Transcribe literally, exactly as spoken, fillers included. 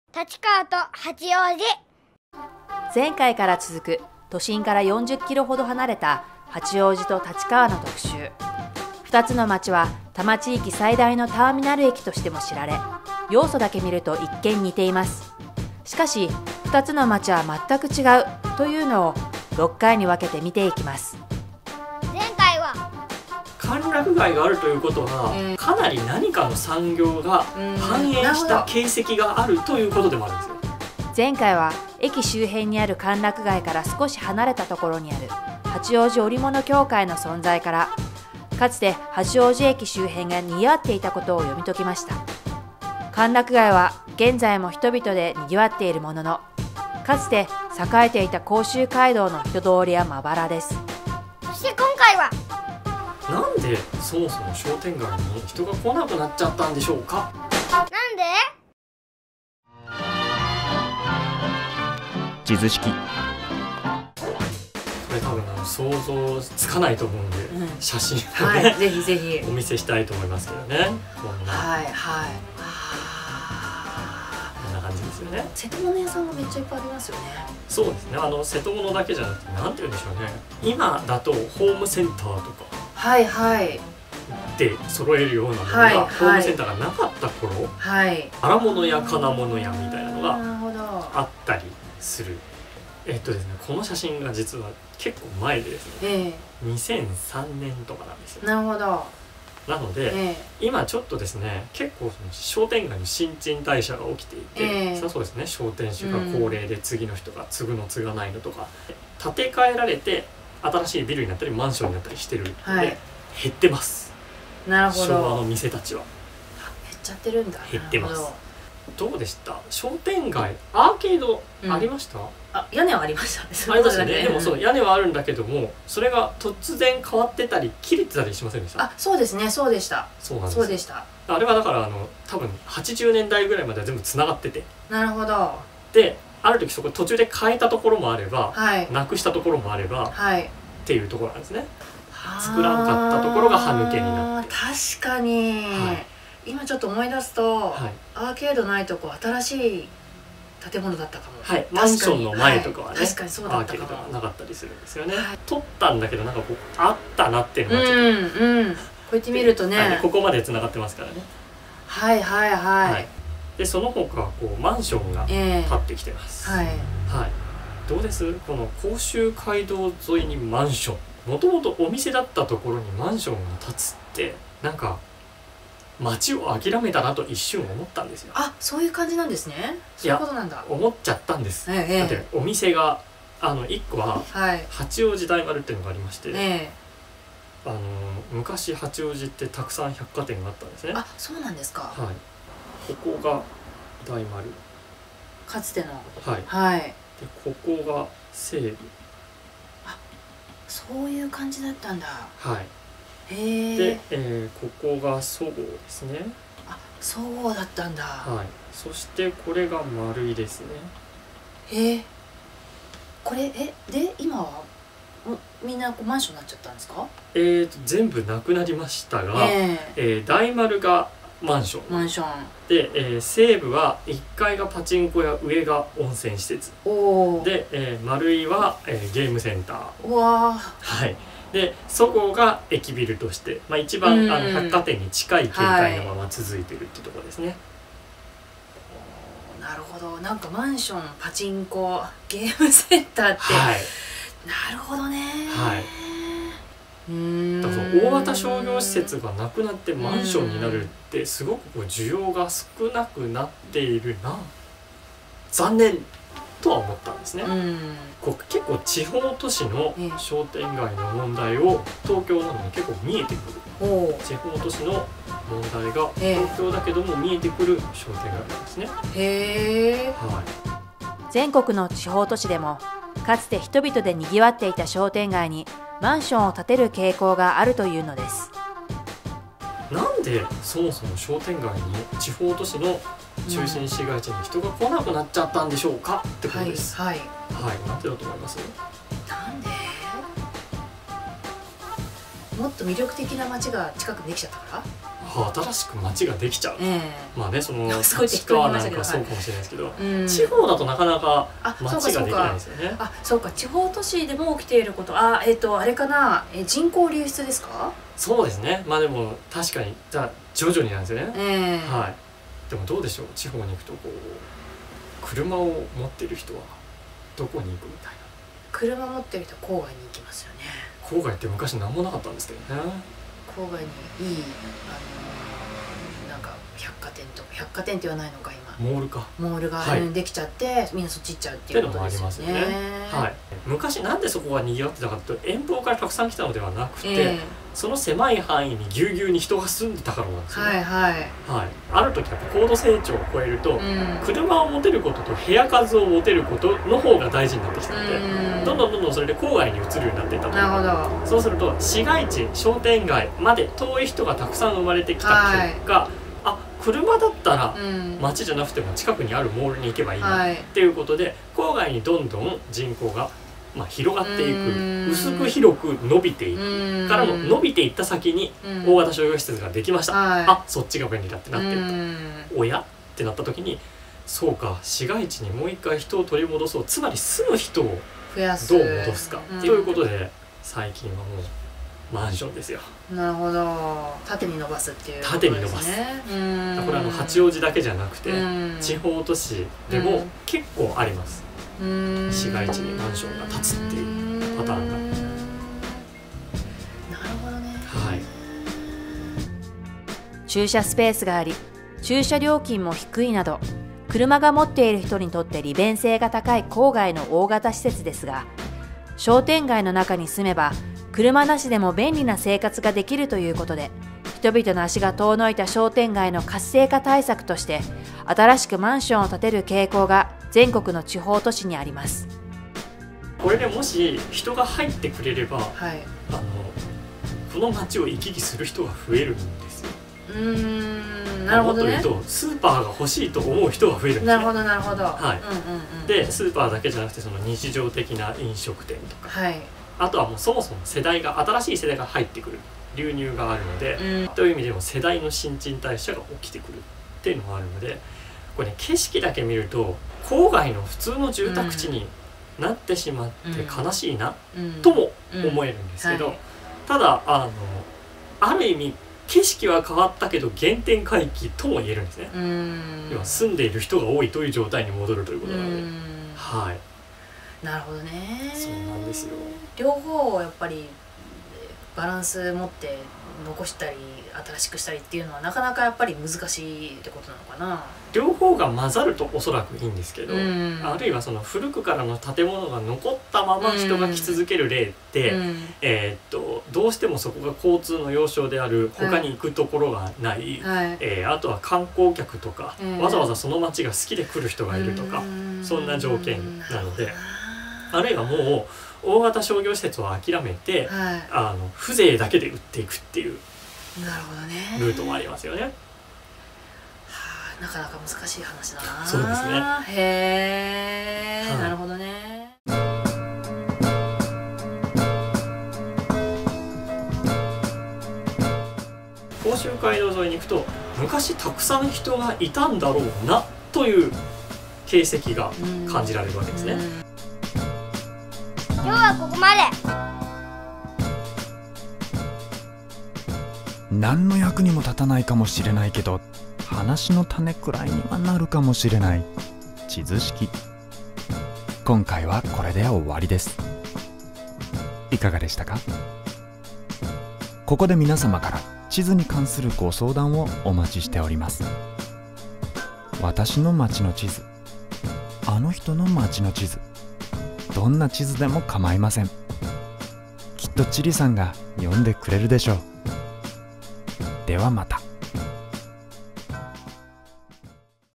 立川と八王子。 前回から続く都心からよんじゅっキロほど離れた八王子と立川の特集。ふたつの町は多摩地域最大のターミナル駅としても知られ、要素だけ見ると一見似ています。しかしふたつの町は全く違うというのをろっかいに分けて見ていきます。 前回は歓楽街があるということは、うん、かなり何かの産業が繁栄した形跡があるということでもあるんですよ。 前回は駅周辺にある歓楽街から少し離れたところにある八王子織物協会の存在から、かつて八王子駅周辺が賑わっていたことを読み解きました。歓楽街は現在も人々で賑わっているものの、かつて栄えていた甲州街道の人通りはまばらです。 そして今回はなんでそもそも商店街に人が来なくなっちゃったんでしょうか。 なんで？ 地図式。 これ多分想像つかないと思うんで、うん、写真をね、 はい、ぜひぜひお見せしたいと思いますけどね。こんな、 はいはい、 こんな感じですよね。 瀬戸物屋さんもめっちゃいっぱいありますよね。 そうですね。あの瀬戸物だけじゃなくて、なんて言うんでしょうね。今だとホームセンターとかはいはいで揃えるようなものが、はいはい、ホームセンターがなかった頃、はい、荒物や金物屋みたいなのがあったりする。えっとですね、この写真が実は結構前でですね、えー、にせんさんねんとかなんですよ。 なるほど。 なので、えー、今ちょっとですね、結構その商店街の新陳代謝が起きていて、えー、そうですね、商店主が高齢で次の人が継ぐの継がないのとか、建て替えられて新しいビルになったりマンションになったりしてるので、はい、減ってます。 なるほど。 昭和の店たちは減っちゃってるんだ。 減ってます。どうでした？商店街アーケードありました？うん、 あ、屋根はありましたね。 ありましたね。でもそう屋根はあるんだけども、それが突然変わってたり切れてたりしませんでした？ あ、そうですね。そうでした。 そうなんです。 そうでした。 あれはだからあの多分はちじゅうねんだいぐらいまでは全部つながってて。 なるほど。 で、ある時そこ途中で変えたところもあれば、はい、なくしたところもあれば、はい、っていうところなんですね。作らんかったところが歯抜けになって。 確かに、はい、今ちょっと思い出すと、はい、アーケードないとこ新しい建物だったかも。 はい、マンションの前とかはね、 はい、確かにそうだったかも。 アーケードがなかったりするんですよね。はい、撮ったんだけどなんかこうあったなっていうのがちょっと、 うんうん、こうやって見るとね、 はい、ここまで繋がってますからね。 はいはいはい。はい、 でその他こうマンションが建ってきてます。えー、はいはい。どうです？この甲州街道沿いにマンション。もともとお店だったところにマンションが建つってなんか街を諦めたなと一瞬思ったんですよ。 あ、そういう感じなんですね。そういうことなんだ。 思っちゃったんです。ええ、だってお店があのいっこは八王子大丸っていうのがありまして、ええ、あの昔八王子ってたくさん百貨店があったんですね。 あ、そうなんですか。はい。 ここが大丸。 かつての。 はい。はい。でここが西武。 そういう感じだったんだ。はい。へえ。 で、えー、ここがそごうですね。 あ、そごうだったんだ。 はい。そしてこれが丸いですね。 へえ。これえで今はみんなこうマンションになっちゃったんですか？ えーと全部なくなりましたが、えーえー、大丸がマンション。 マンション。で、 えー、西部はいっかいがパチンコや上が温泉施設。おで、えー、丸いは、えー、ゲームセンター。うわはい。で、そごうが駅ビルとして、まあ、一番あの百貨店に近い形態のまま続いてるっていうところですね。 はい、なるほど。なんかマンション、パチンコ、ゲームセンターって、はい、なるほどね。はい。 だからその大型商業施設がなくなってマンションになるってすごくこう需要が少なくなっているな、残念とは思ったんですね。こう結構地方都市の商店街の問題を東京なのに結構見えてくる、地方都市の問題が東京だけども見えてくる商店街なんですね。へー、はい、 全国の地方都市でもかつて人々で賑わっていた商店街にマンションを建てる傾向があるというのです。 なんでそもそも商店街に地方都市の中心市街地に人が来なくなっちゃったんでしょうかってことです。はい、はいはい、なんでだと思います？ なんで？もっと魅力的な街が近くにできちゃったから？ 新しく町ができちゃう、 ええ、 まあね、そのすごい適立当に言いましたけど川なんかそうかもしれないですけど、 うん、 地方だとなかなかあ、そう町ができかそうかないですよね。 あ、そうか、地方都市でも起きていること、あ、えっとあれかな、え人口流出ですか？ そうですね。まあでも確かにじゃあ徐々になんですよね。 ええ、 はい。でもどうでしょう、地方に行くとこう車を持ってる人はどこに行くみたいな。 車持ってる人は郊外に行きますよね。 郊外って昔何もなかったんですけどね。 郊外にいい、あのーなんか百貨店とか、百貨店って言わないのか今、 モールかモールが、 はいうんできちゃってみんなそっち行っちゃうっていうことですよね。 っていうのもありますよね。はい。昔なんでそこが賑わってたかというと、遠方からたくさん来たのではなくて、 えその狭い範囲にぎゅうぎゅうに人が住んでたからなんですよね。 え、はいはい、 はい。ある時やっぱ高度成長を超えると、 うん、 車を持てることと部屋数を持てることの方が大事になってきたので、 うん、 どんどんどんどんそれで郊外に移るようになっていったと。 なるほど。 そうすると市街地商店街まで遠い人がたくさん生まれてきた結果、あ、車だったらうん街じゃなくても近くにあるモールに行けばいいなはい、 っていうことで、郊外にどんどん人口がまあ広がっていうんく、薄く広く伸びていくうんからの伸びていった先にうん大型商業施設ができました。 はい、 あ、そっちが便利だってなってるうんと、おやってなった時に、そうか、市街地にもう一回人を取り戻そう、つまり住む人を増やす、 どう戻すか、 うんということで最近はもうマンションですよ。 なるほど、縦に伸ばすっていうこと縦に伸ばすですね。うんこれあの八王子だけじゃなくて、 うん地方都市でもうん結構あります。 うん市街地にマンションが建つっていうパターンが。 なるほどね。 はい。 駐車スペースがあり、駐車料金も低いなど、車が持っている人にとって利便性が高い郊外の大型施設ですが、商店街の中に住めば車なしでも便利な生活ができるということで、人々の足が遠のいた商店街の活性化対策として新しくマンションを建てる傾向が全国の地方都市にあります。 これでもし人が入ってくれれば、 はい、 あのこの街を行き来する人が増えるんですよ。 うーん、なるほどね。 もっと言うとスーパーが欲しいと思う人が増えるんですね。 なるほどなるほど。 はいうんうんうん、 でスーパーだけじゃなくて、その日常的な飲食店とか、 はい、 あとはもうそもそも世代が新しい世代が入ってくる流入があるので、 うん、 という意味でも世代の新陳代謝が起きてくるっていうのがあるので、これね、景色だけ見ると郊外の普通の住宅地になってしまって悲しいな、 うん、 とも思えるんですけど、 うんはい、 ただあのある意味景色は変わったけど原点回帰とも言えるんですね。 うん、 要は住んでいる人が多いという状態に戻るということなので、 うん、 はい、 なるほどね。 そうなんですよ。 両方をやっぱりバランス持って残したり新しくしたりっていうのはなかなかやっぱり難しいってことなのかな。 両方が混ざるとおそらくいいんですけど、 うん、 あるいはその古くからの建物が残ったまま人が来続ける例って、 うん、 えー、っとどうしてもそこが交通の要衝である、他に行くところがない、 はい、 えー、あとは観光客とか、 うん、 わざわざその街が好きで来る人がいるとか、 うん、 そんな条件なので、あるいはもう大型商業施設を諦めて、 はい、 あの風情だけで売っていくっていうなるほどね、 ルートもありますよね。 はあ、なかなか難しい話だな。 そうですね。 へえ、 はい、 なるほどね。 甲州街道沿いに行くと、昔たくさん人がいたんだろうなという形跡が感じられるわけですね。 今日はここまで。 何の役にも立たないかもしれないけど、話の種くらいにはなるかもしれない地図式。今回はこれで終わりです。いかがでしたか？ここで皆様から地図に関するご相談をお待ちしております。私の町の地図、あの人の町の地図、どんな地図でも構いません。きっとチリさんが読んでくれるでしょう。ではまた。